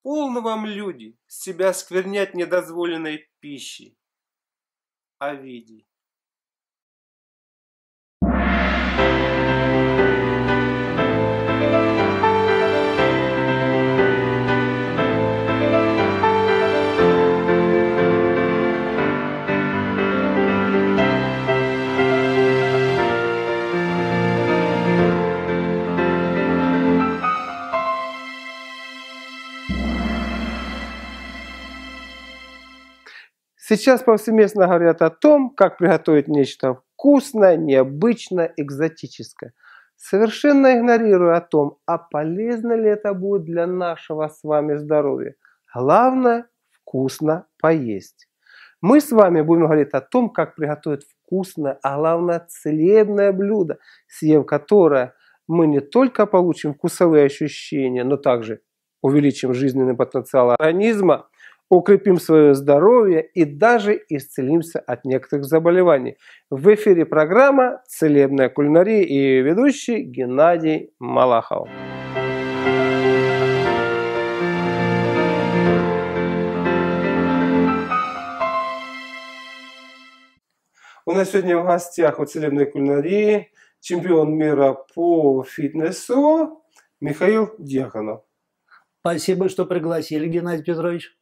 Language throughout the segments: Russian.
Полно вам, люди, себя сквернять недозволенной пищей. Овидий. Сейчас повсеместно говорят о том, как приготовить нечто вкусное, необычное, экзотическое. Совершенно игнорируя о том, а полезно ли это будет для нашего с вами здоровья. Главное – вкусно поесть. Мы с вами будем говорить о том, как приготовить вкусное, а главное целебное блюдо, съев которое мы не только получим вкусовые ощущения, но также увеличим жизненный потенциал организма, укрепим свое здоровье и даже исцелимся от некоторых заболеваний. В эфире программа «Целебная кулинария» и ее ведущий Геннадий Малахов. У нас сегодня в гостях у «Целебной кулинарии» чемпион мира по фитнесу Михаил Дьяконов. Спасибо, что пригласили, Геннадий Петрович.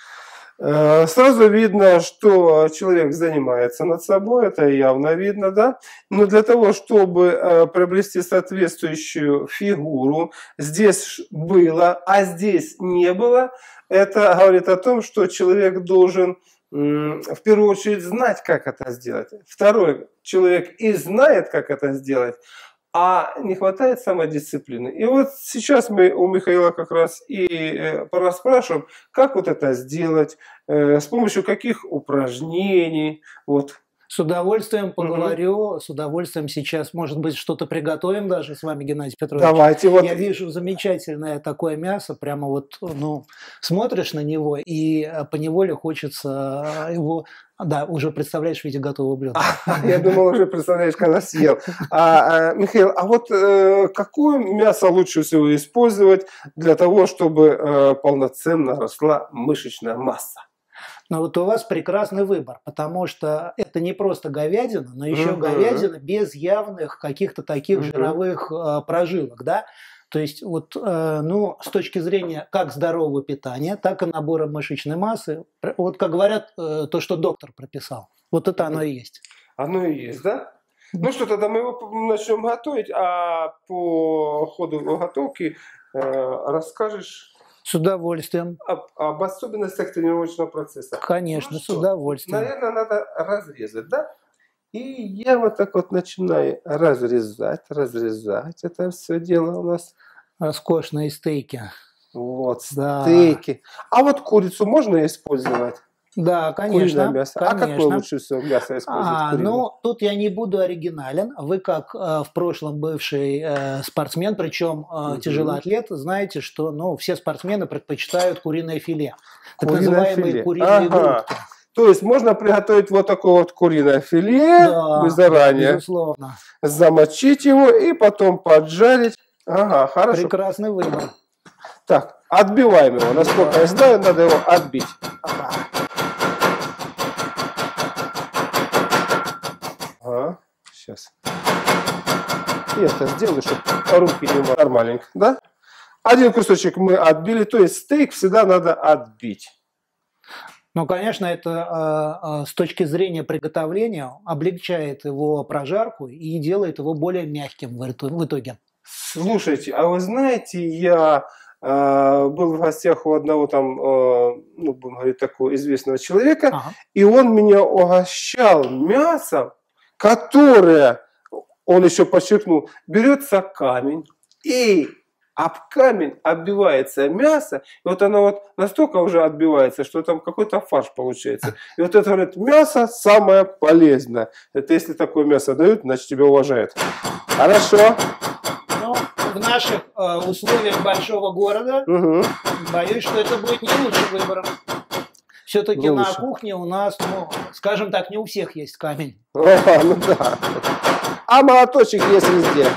Сразу видно, что человек занимается над собой, это явно видно, да? Но для того, чтобы приобрести соответствующую фигуру, здесь было, а здесь не было, это говорит о том, что человек должен в первую очередь знать, как это сделать. Второй, человек и знает, как это сделать, а не хватает самодисциплины. И вот сейчас мы у Михаила как раз и порасспрашиваем, как вот это сделать, с помощью каких упражнений. Вот. С удовольствием поговорю, с удовольствием сейчас, может быть, что-то приготовим даже с вами, Геннадий Петрович. Давайте. Вот. Я вижу замечательное такое мясо, прямо вот, ну, смотришь на него и поневоле хочется его, да, уже представляешь в виде готового блюда. Я думал, уже представляешь, когда съел. Михаил, а вот какое мясо лучше всего использовать для того, чтобы полноценно росла мышечная масса? Но вот у вас прекрасный выбор, потому что это не просто говядина, но еще говядина без явных каких-то таких жировых прожилок, да? То есть вот, ну, с точки зрения как здорового питания, так и набора мышечной массы, вот как говорят, то, что доктор прописал, вот это оно и есть. Оно и есть, да? Ну что, тогда мы его начнем готовить, а по ходу готовки расскажешь... С удовольствием. Об особенностях тренировочного процесса. Конечно, ну, с удовольствием. Наверное, надо разрезать, да? И я вот так вот начинаю разрезать это все дело у нас. Роскошные стейки. Вот, да. Стейки. А вот курицу можно использовать? Да, конечно. Мясо. Конечно. А какое лучше всего мясо использовать? Ну, тут я не буду оригинален. Вы, как в прошлом бывший спортсмен, причем тяжелоатлет, знаете, что ну, все спортсмены предпочитают куриное филе. Так называемые куриные грудки. То есть можно приготовить вот такое вот куриное филе, да, заранее безусловно. Замочить его и потом поджарить. Ага, хорошо. Прекрасный выбор. Так, отбиваем его. Насколько я знаю, надо его отбить. Ага, сейчас. Я это сделаю, чтобы руки не нормальненько, да? Один кусочек мы отбили, то есть стейк всегда надо отбить. Ну, конечно, это с точки зрения приготовления облегчает его прожарку и делает его более мягким в итоге. Слушайте, а вы знаете, я был в гостях у одного там, ну, будем говорить, такого известного человека, и он меня угощал мясом, которое, он еще подчеркнул, берется камень и об камень отбивается мясо, и вот оно вот настолько уже отбивается, что там какой-то фарш получается. И вот это, говорит, мясо самое полезное. Это если такое мясо дают, значит тебя уважают. Хорошо. Ну, в наших условиях большого города, боюсь, что это будет не лучшим выбором. Все-таки на кухне у нас, ну, скажем так, не у всех есть камень. Ну да. А молоточек есть везде.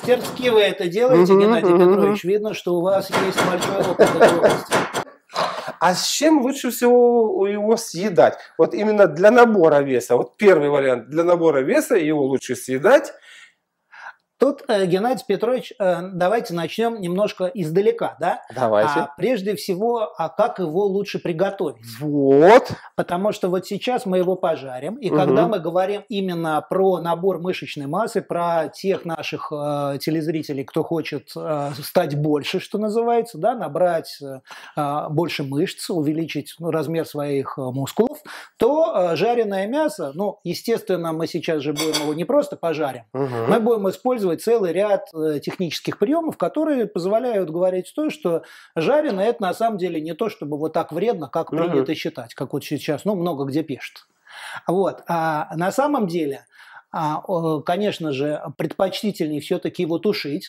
Мастерски вы это делаете, Геннадий Петрович. Видно, что у вас есть большой опыт в этой области. А с чем лучше всего его съедать? Вот именно для набора веса. Вот первый вариант. Для набора веса его лучше съедать. Тут, Геннадий Петрович, давайте начнем немножко издалека, да? Давайте. Прежде всего, как его лучше приготовить? Вот. Потому что вот сейчас мы его пожарим, и когда мы говорим именно про набор мышечной массы, про тех наших телезрителей, кто хочет стать больше, что называется, да, набрать больше мышц, увеличить размер своих мускулов, то жареное мясо, ну, естественно, мы сейчас же будем его не просто пожарим, мы будем использовать целый ряд технических приемов, которые позволяют говорить то, что жареное это на самом деле не то, чтобы вот так вредно, как принято считать, как вот сейчас, ну, много где пишут. Вот. А на самом деле, конечно же, предпочтительнее все-таки его тушить.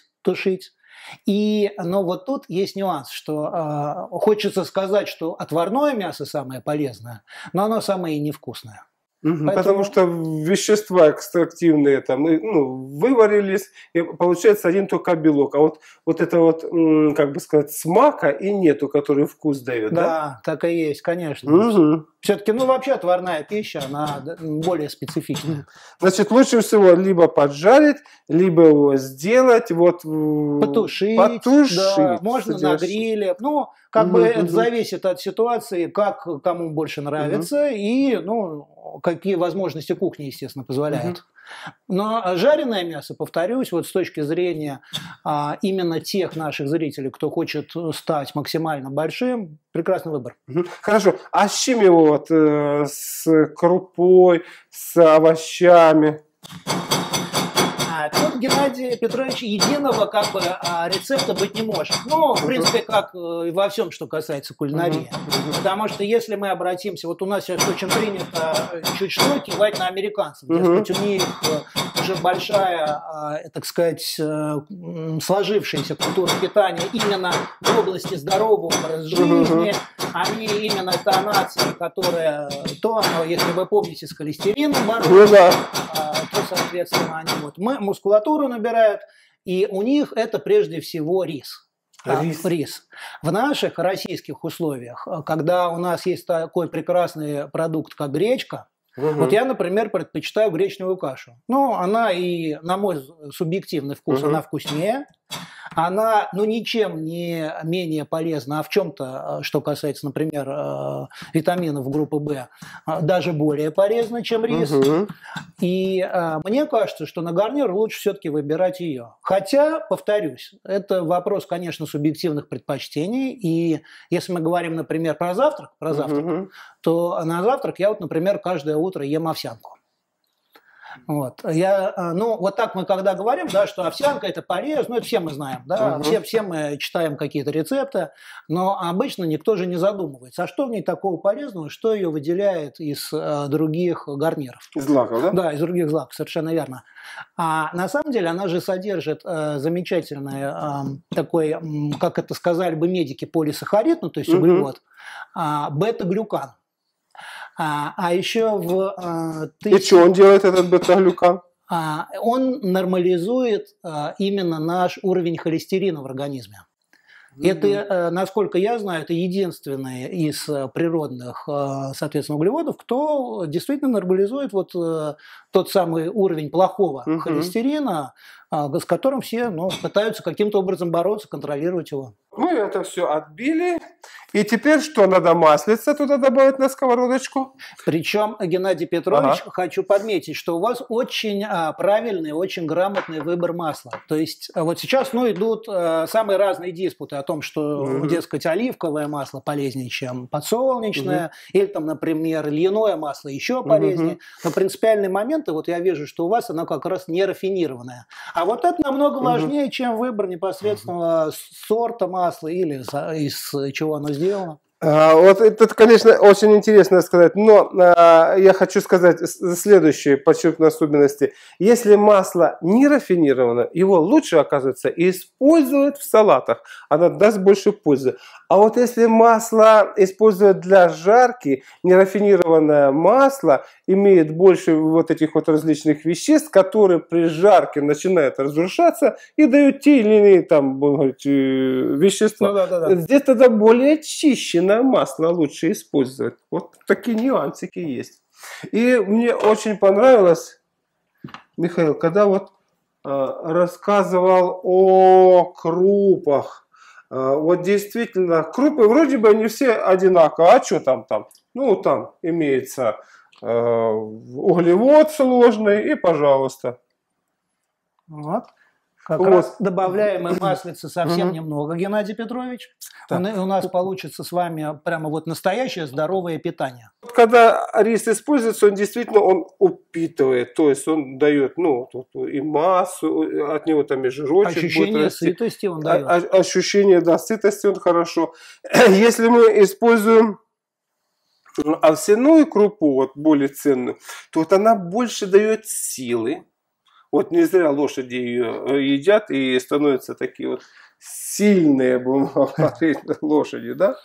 Но вот тут есть нюанс, что хочется сказать, что отварное мясо самое полезное, но оно самое и невкусное. Поэтому... Потому что вещества экстрактивные там, выварились, и получается один только белок. А вот это вот, как бы сказать, смака и нету, который вкус дает. Да, так и есть, конечно. Все-таки, вообще отварная пища, она более специфичная. Значит, лучше всего либо поджарить, либо его сделать, потушить. Да, можно на гриле. Как бы это зависит от ситуации, как кому больше нравится и, какие возможности кухни, естественно, позволяют. Но жареное мясо, повторюсь, вот с точки зрения именно тех наших зрителей, кто хочет стать максимально большим, прекрасный выбор. Хорошо. А с чем его с крупой, с овощами? Тут, Геннадий Петрович, единого рецепта быть не может. В принципе, как и во всем, что касается кулинарии. Потому что если мы обратимся, вот у нас сейчас очень принято чуть что кивать на американцев. Дескать, у них уже большая, так сказать, сложившаяся культура питания именно в области здорового образа жизни. Они именно та нация, которая, если вы помните, с холестерином боролась, то, соответственно, они мускулатуру набирают, и у них это прежде всего рис. Рис. В наших российских условиях, когда у нас есть такой прекрасный продукт, как гречка, вот я, например, предпочитаю гречневую кашу. Она и, на мой субъективный вкус, она вкуснее. Она, ничем не менее полезна, а в чем-то, что касается, например, витаминов группы В, даже более полезна, чем рис. И мне кажется, что на гарнир лучше все-таки выбирать ее. Хотя, повторюсь, это вопрос, конечно, субъективных предпочтений. И если мы говорим, например, про завтрак, то на завтрак я, например, каждое утро ем овсянку. Вот так мы когда говорим, да, что овсянка это полезно, это все мы знаем, да, все мы читаем какие-то рецепты, но обычно никто же не задумывается, а что в ней такого полезного, что ее выделяет из других гарниров. Из злаков, да? Да, из других злаков, совершенно верно. А на самом деле она же содержит замечательный такой, как это сказали бы медики, полисахарид, то есть углевод, бета-глюкан. А еще И что он делает, этот бета-глюкан? Он нормализует именно наш уровень холестерина в организме. Это, насколько я знаю, это единственный из природных, соответственно, углеводов, кто действительно нормализует тот самый уровень плохого холестерина, с которым все пытаются каким-то образом бороться, контролировать его. Мы это все отбили. И теперь что, надо маслица туда добавить на сковородочку? Причем, Геннадий Петрович, хочу подметить, что у вас очень правильный, очень грамотный выбор масла. То есть вот сейчас идут самые разные диспуты о том, что, дескать, оливковое масло полезнее, чем подсолнечное, или там, например, льняное масло еще полезнее. Но принципиальные моменты, вот я вижу, что у вас оно как раз не рафинированное. А вот это намного важнее, чем выбор непосредственного сорта масла или из чего оно сделано. Вот это, конечно, очень интересно сказать, но я хочу сказать следующие, подчеркну особенности. Если масло не рафинировано, его лучше, оказывается, использовать в салатах. Оно даст больше пользы. А вот если масло использовать для жарки, нерафинированное масло имеет больше вот этих вот различных веществ, которые при жарке начинают разрушаться и дают те или иные там, будем говорить, вещества. Ну, да. Здесь тогда более очищенное масло лучше использовать. Вот такие нюансики есть. И мне очень понравилось, Михаил, когда вот рассказывал о крупах. Вот действительно, крупы вроде бы не все одинаковые. А что там? Ну, там имеется углевод сложный и, пожалуйста. Вот. Как раз добавляем мы маслица совсем немного, Геннадий Петрович. У нас получится с вами прямо вот настоящее здоровое питание. Когда рис используется, он действительно упитывает, то есть он дает, ну, и массу, от него там и жирочек ощущение будет расти. Сытости он дает. Ощущение, да, сытости он хорошо. Если мы используем овсяную крупу, вот более ценную, то вот она больше дает силы. Вот не зря лошади ее едят и становятся такие вот сильные, будем говорить, лошади, да?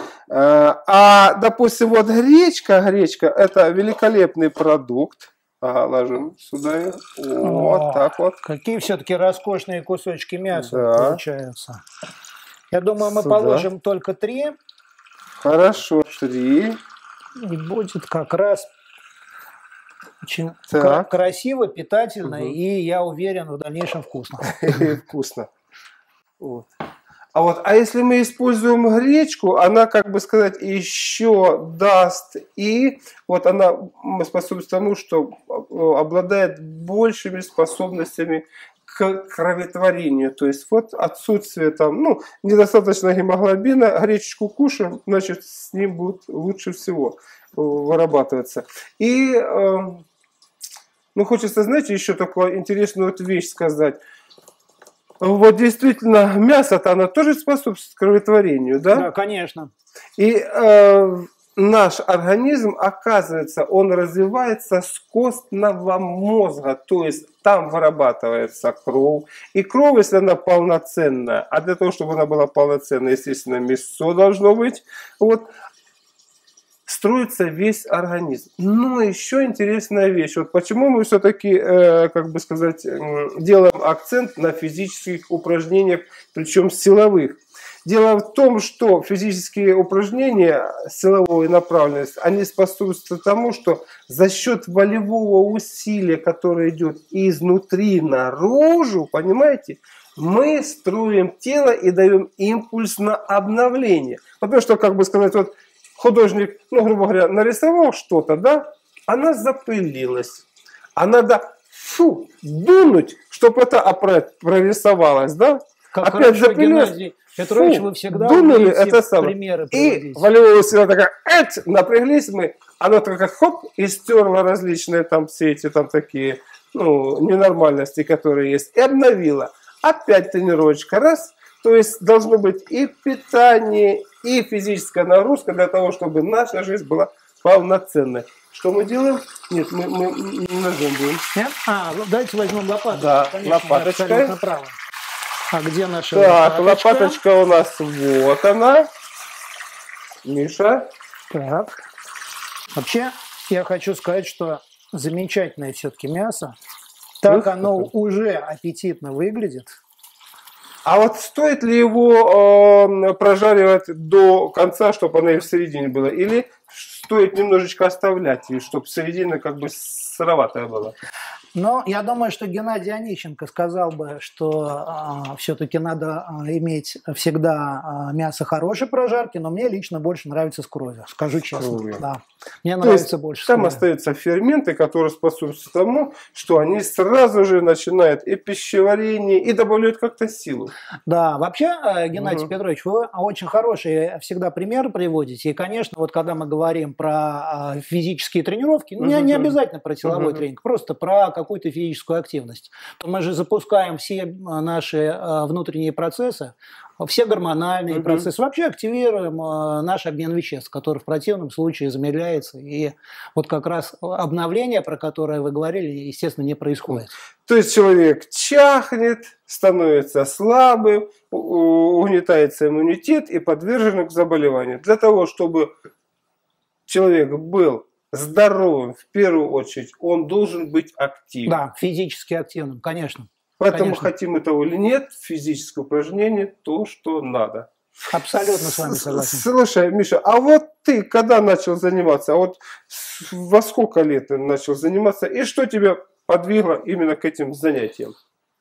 А, допустим, вот гречка, это великолепный продукт. Ага, ложим сюда. Вот так вот. Какие все-таки роскошные кусочки мяса получаются. Я думаю, мы сюда положим только 3. Хорошо, 3. И будет как раз очень красиво, питательно и, я уверен, в дальнейшем вкусно. Вкусно. Вот. А если мы используем гречку, она, как бы сказать, еще даст, и вот она способствует тому, что обладает большими способностями к кроветворению. То есть вот отсутствие там, ну, недостаточно гемоглобина, гречечку кушаем, значит, с ним будет лучше всего вырабатываться. И, ну, хочется, знаете, еще такую интересную вот вещь сказать. Вот действительно, мясо-то оно тоже способствует кроветворению, да? Да, конечно. И наш организм, оказывается, он развивается с костного мозга, то есть там вырабатывается кровь. И кровь, если она полноценная, а для того, чтобы она была полноценная, естественно, мясо должно быть, вот, строится весь организм. Но еще интересная вещь. Вот почему мы все-таки, как бы сказать, делаем акцент на физических упражнениях, причем силовых. Дело в том, что физические упражнения силовой направленности, они способствуют тому, что за счет волевого усилия, которое идет изнутри наружу, понимаете, мы строим тело и даем импульс на обновление. Потому что, как бы сказать, вот художник, ну, грубо говоря, нарисовал что-то, да, она запылилась. А надо дунуть, чтобы это опять прорисовалось, да. Как опять запылилось. Геннадий Петрович, вы всегда дунули, это самое. Примеры и волевая сила такая, напряглись мы, она только хоп, и стерла различные там все эти там такие, ну, ненормальности, которые есть, и обновила. Опять тренировочка, раз. То есть должно быть и питание, и физическая нагрузка для того, чтобы наша жизнь была полноценной. Что мы делаем? Нет, мы ножом будем. Нет? Давайте возьмем лопаточку. Да, конечно, лопаточкой. А где наша лопаточка? Лопаточка у нас вот она. Миша. Так. Вообще, я хочу сказать, что замечательное все-таки мясо. Так оно уже аппетитно выглядит. А вот стоит ли его прожаривать до конца, чтобы она и в середине была? Или стоит немножечко оставлять, чтобы середина как бы сыроватая была? Но я думаю, что Геннадий Онищенко сказал бы, что все-таки надо иметь всегда мясо хорошей прожарки, но мне лично больше нравится с кровью, скажу честно. Да. Мне нравится больше. Там остаются ферменты, которые способствуют тому, что они сразу же начинают и пищеварение, и добавляют как-то силу. Да, вообще, Геннадий Петрович, вы очень хорошие всегда примеры приводите. И, конечно, вот когда мы говорим про физические тренировки, не обязательно про силовой тренинг, просто про какую-то физическую активность, то мы же запускаем все наши внутренние процессы, все гормональные процессы, вообще активируем наш обмен веществ, который в противном случае замедляется. И вот как раз обновление, про которое вы говорили, естественно, не происходит. То есть человек чахнет, становится слабым, угнетается иммунитет и подвержен к заболеванию. Для того, чтобы человек был здоровым, в первую очередь, он должен быть активным. Да, физически активным, конечно. Поэтому, конечно. хотим мы того или нет, физическое упражнение то, что надо. Абсолютно с вами согласен. Слушай, Миша, а вот ты когда начал заниматься? А вот во сколько лет ты начал заниматься? И что тебя подвигло именно к этим занятиям?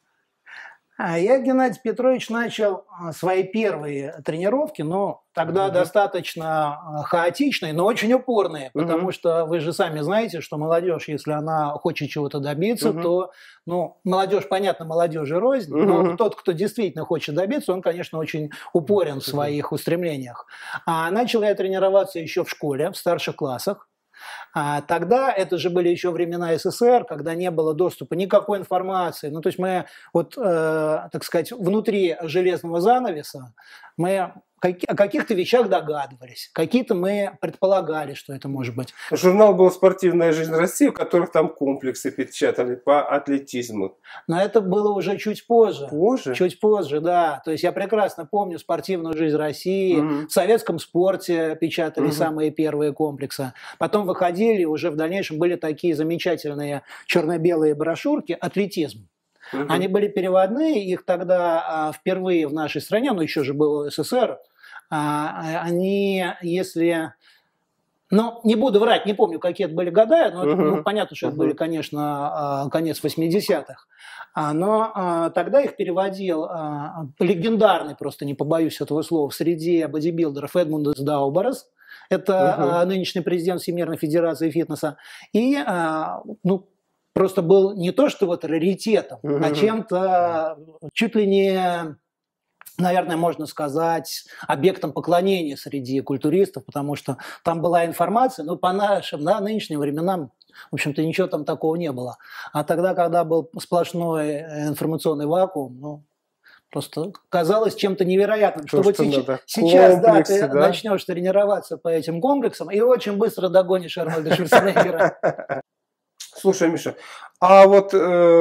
Я, Геннадий Петрович, начал свои первые тренировки, но тогда достаточно хаотичные, но очень упорные, потому что вы же сами знаете, что молодежь, если она хочет чего-то добиться, то, ну, молодежь, понятно, молодежи рознь, но тот, кто действительно хочет добиться, он, конечно, очень упорен в своих устремлениях. А начал я тренироваться еще в школе, в старших классах. Тогда это же были еще времена СССР, когда не было доступа никакой информации. Ну, то есть мы, вот, так сказать, внутри железного занавеса мы о каких-то вещах догадывались, какие-то мы предполагали, что это может быть. Журнал был «Спортивная жизнь России», в которых там комплексы печатали по атлетизму. Но это было уже чуть позже. Позже? Чуть позже, да. То есть я прекрасно помню «Спортивную жизнь России», в советском спорте печатали самые первые комплексы. Потом выходили, уже в дальнейшем были такие замечательные черно-белые брошюрки «Атлетизм». Они были переводные, их тогда впервые в нашей стране, но еще же был СССР, они, если... Ну, не буду врать, не помню, какие это были года, но ну, понятно, что это были, конечно, конец 80-х. Но тогда их переводил легендарный, просто не побоюсь этого слова, в среде бодибилдеров Эдмундс Дауберас. Это нынешний президент Всемирной Федерации фитнеса. И, ну, просто был не то, что вот раритетом, а чем-то чуть ли не, наверное, можно сказать, объектом поклонения среди культуристов, потому что там была информация, ну, по нашим, да, нынешним временам, в общем-то, ничего там такого не было. А тогда, когда был сплошной информационный вакуум, ну, просто казалось чем-то невероятным, что вот сейчас да, ты начнешь тренироваться по этим комплексам и очень быстро догонишь Арнольда Шварценеггера. Слушай, Миша, а вот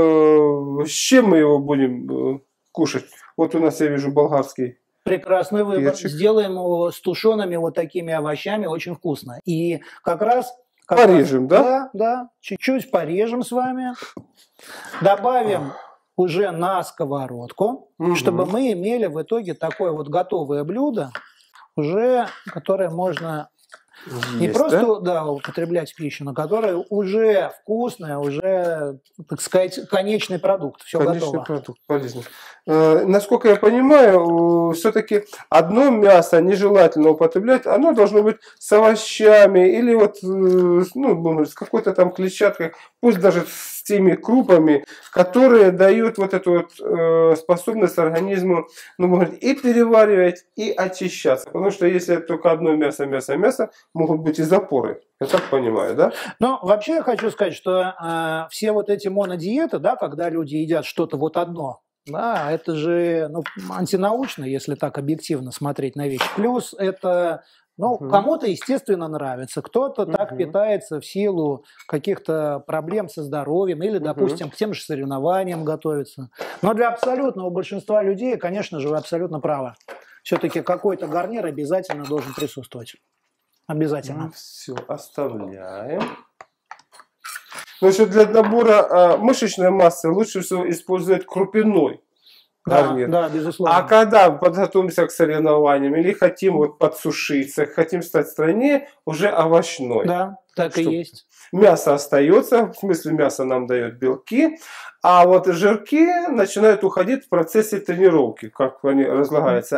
с чем мы его будем кушать? Вот у нас, я вижу, болгарский. Прекрасный выбор. Перчик. Сделаем его с тушеными вот такими овощами, очень вкусно. И как раз... Порежем, да? Да, чуть-чуть порежем с вами. Добавим уже на сковородку, чтобы мы имели в итоге такое вот готовое блюдо, уже, которое можно... Не просто да, употреблять пищу, но которая уже вкусная, уже, так сказать, конечный продукт. Все готово. Продукт, полезный. Насколько я понимаю, все-таки одно мясо нежелательно употреблять, оно должно быть с овощами или вот, ну, с какой-то там клетчаткой, пусть даже с теми крупами, которые дают вот эту вот способность организму, ну, можно и переваривать, и очищаться. Потому что если только одно мясо, могут быть и запоры. Я так понимаю, да? Ну, вообще я хочу сказать, что все вот эти монодиеты, да, когда люди едят что-то вот одно, да, это же антинаучно, если так объективно смотреть на вещи. Плюс это, кому-то, естественно, нравится, кто-то так питается в силу каких-то проблем со здоровьем или, допустим, к тем же соревнованиям готовится. Но для абсолютного большинства людей, конечно же, вы абсолютно правы. Все-таки какой-то гарнир обязательно должен присутствовать. Обязательно. Все, оставляем. Значит, для набора мышечной массы лучше всего использовать крупяной гарнир. Да, безусловно. А когда подготовимся к соревнованиям или хотим вот подсушиться, хотим стать стройнее, уже овощной. Да, так и есть. Мясо остается, в смысле мясо нам дает белки, а вот жирки начинают уходить в процессе тренировки, как они разлагаются.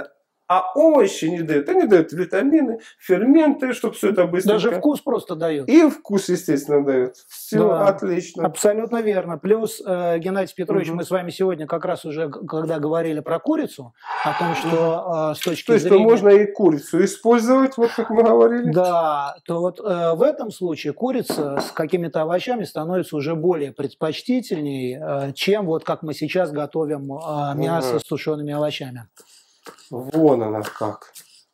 А овощи не дают. Они дают витамины, ферменты, чтобы все это быстренько. Даже вкус просто дают. И вкус, естественно, дают. Все Да, отлично. абсолютно верно. Плюс, Геннадий Петрович, мы с вами сегодня как раз уже, когда говорили про курицу, о том, что с точки зрения... То есть, можно и курицу использовать, вот как мы говорили. Да, то вот в этом случае курица с какими-то овощами становится уже более предпочтительней, чем вот как мы сейчас готовим мясо с тушеными овощами. Вон она как.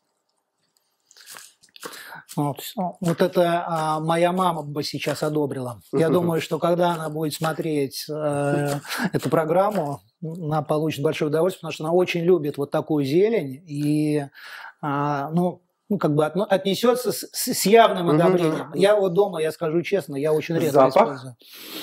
Вот это моя мама бы сейчас одобрила. Я думаю, что когда она будет смотреть эту программу, она получит большое удовольствие, потому что она очень любит вот такую зелень и, как бы отнесется с явным одобрением. Я вот дома, я скажу честно, я очень редко использую.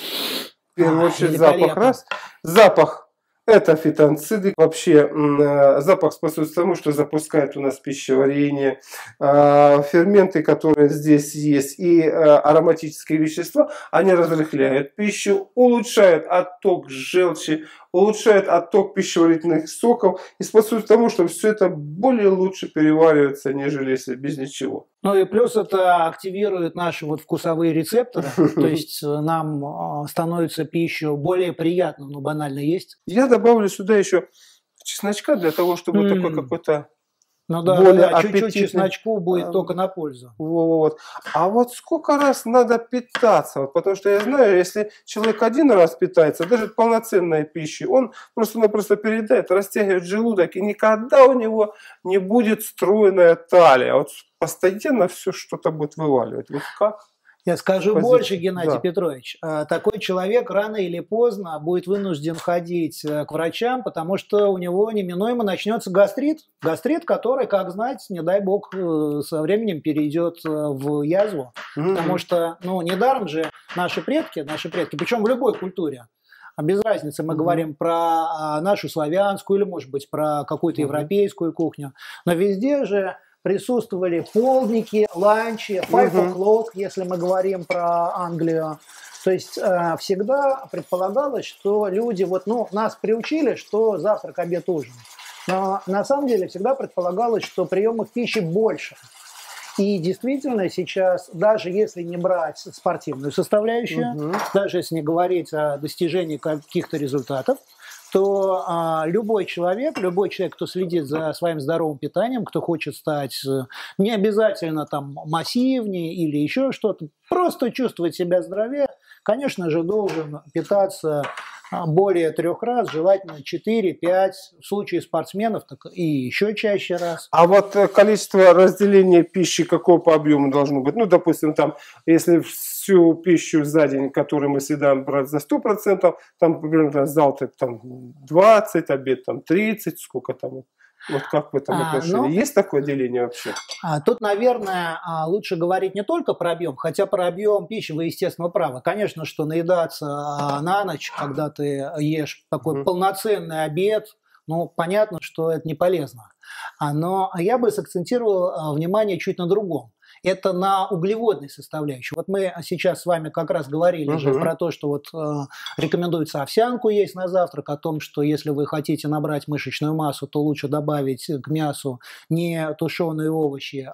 В первую очередь запах. Раз. Запах. Это фитонциды. Вообще запах способствует тому, что запускает у нас пищеварение. Ферменты, которые здесь есть, и ароматические вещества, они разрыхляют пищу, улучшают отток желчи, улучшает отток пищеварительных соков и способствует тому, что все это более лучше переваривается, нежели если без ничего. Ну и плюс это активирует наши вот вкусовые рецепторы, то есть нам становится пища более приятной, ну банально есть. Я добавлю сюда еще чесночка для того, чтобы такой какой-то... Ну да, чуть-чуть чесночку будет только на пользу. Вот. А вот сколько раз надо питаться? Вот, потому что я знаю, если человек один раз питается, даже полноценной пищей, он просто-напросто передает, растягивает желудок, и никогда у него не будет стройная талия. Вот постоянно все что-то будет вываливать. Вот как? Я скажу больше, Геннадий Петрович. Такой человек рано или поздно будет вынужден ходить к врачам, потому что у него неминуемо начнется гастрит. Гастрит, который, как знать, не дай бог, со временем перейдет в язву. Потому что, недаром же наши предки, причем в любой культуре, без разницы, мы говорим про нашу славянскую или, может быть, про какую-то европейскую кухню, но везде же присутствовали полдники, ланчи, 5 o'clock, если мы говорим про Англию. То есть всегда предполагалось, что люди, нас приучили, что завтрак, обед, ужин. Но на самом деле всегда предполагалось, что приемов пищи больше. И действительно сейчас, даже если не брать спортивную составляющую, даже если не говорить о достижении каких-то результатов, то любой человек, кто следит за своим здоровым питанием, кто хочет стать не обязательно там массивнее или еще что-то, просто чувствовать себя здоровее, конечно же, должен питаться более 3 раз, желательно 4-5, в случае спортсменов так и еще чаще раз. А вот количество разделения пищи какого по объему должно быть? Ну, допустим, там, если всю пищу за день, которую мы съедаем, брать за 100%, там, примерно, завтрак там 20, обед там 30, сколько там? Вот как в этом отношении? Есть такое деление вообще? Тут, наверное, лучше говорить не только про объем, хотя про объем пищи вы, естественно, правы. Конечно, что наедаться на ночь, когда ты ешь такой полноценный обед, понятно, что это не полезно. Но я бы сакцентировал внимание чуть на другом. Это на углеводной составляющей. Вот мы сейчас с вами как раз говорили же про то, что рекомендуется овсянку есть на завтрак, о том, что если вы хотите набрать мышечную массу, то лучше добавить к мясу не тушеные овощи,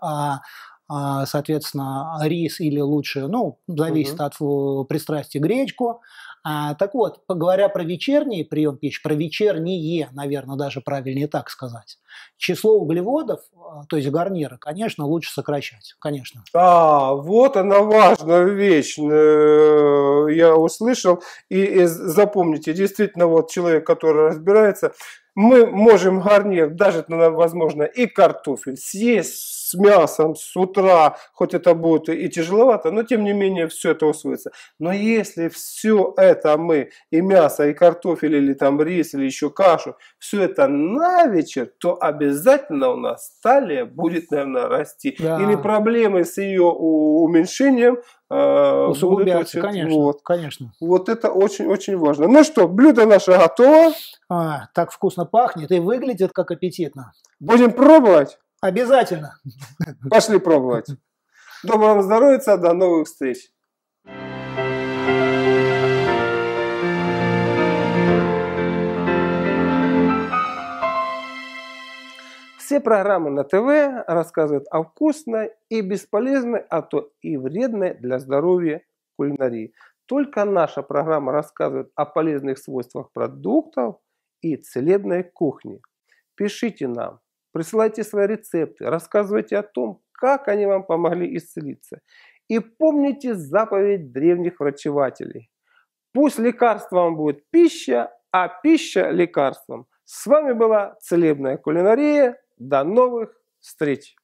соответственно, рис или лучше, зависит от пристрастия, гречку. Так вот, говоря про вечерний прием пищи, про вечернее, наверное, даже правильнее так сказать, число углеводов, то есть гарнира, конечно, лучше сокращать, конечно. Вот она важная вещь, я услышал, и запомните, действительно, вот человек, который разбирается, мы можем гарнир, даже, возможно, и картофель съесть с мясом с утра, хоть это будет и тяжеловато, но тем не менее все это усвоится. Но если все это мы, и мясо, и картофель, или там рис, или еще кашу, все это на вечер, то обязательно у нас талия будет, наверное, расти. Да. Или проблемы с ее уменьшением усугубляться, конечно, конечно. Вот это очень-очень важно. Ну что, блюдо наше готово. Так вкусно пахнет и выглядит как аппетитно. Будем пробовать? Обязательно. Пошли пробовать. Доброго здоровья, до новых встреч. Все Все программы на ТВ рассказывают о вкусной и бесполезной, а то и вредной для здоровья кулинарии. Только наша программа рассказывает о полезных свойствах продуктов и целебной кухне. Пишите нам, присылайте свои рецепты, рассказывайте о том, как они вам помогли исцелиться. И помните заповедь древних врачевателей. Пусть лекарством будет пища, а пища лекарством. С вами была Целебная кулинария. До новых встреч!